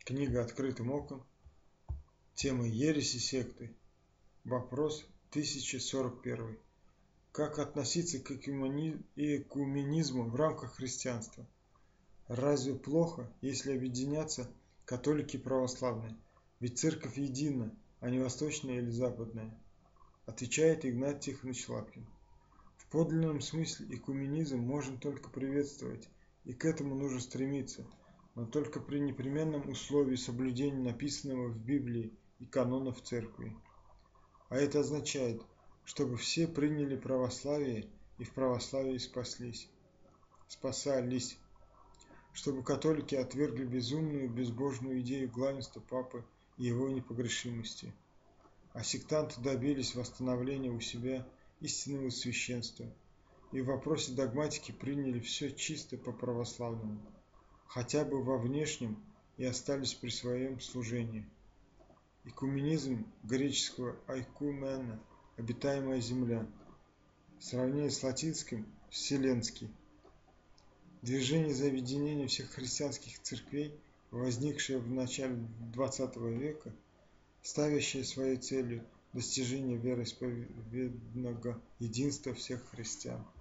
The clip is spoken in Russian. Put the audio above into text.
Книга «Открытым оком». Тема ереси секты. Вопрос 1041. Как относиться к экуменизму в рамках христианства? Разве плохо, если объединятся католики и православные? Ведь церковь едина, а не восточная или западная. Отвечает Игнат Тихонович Лапкин. В подлинном смысле экуменизм можно только приветствовать, и к этому нужно стремиться, но только при непременном условии соблюдения написанного в Библии и канонов Церкви. А это означает, чтобы все приняли православие и в православии спасались, чтобы католики отвергли безумную, безбожную идею главенства Папы и его непогрешимости, а сектанты добились восстановления у себя истинного священства и в вопросе догматики приняли все чисто по-православному, хотя бы во внешнем, и остались при своем служении. Экуменизм греческого айкумена – обитаемая земля. Сравнение с латинским – вселенский. Движение за объединение всех христианских церквей, возникшее в начале XX века, ставящее своей целью достижение вероисповедного единства всех христиан.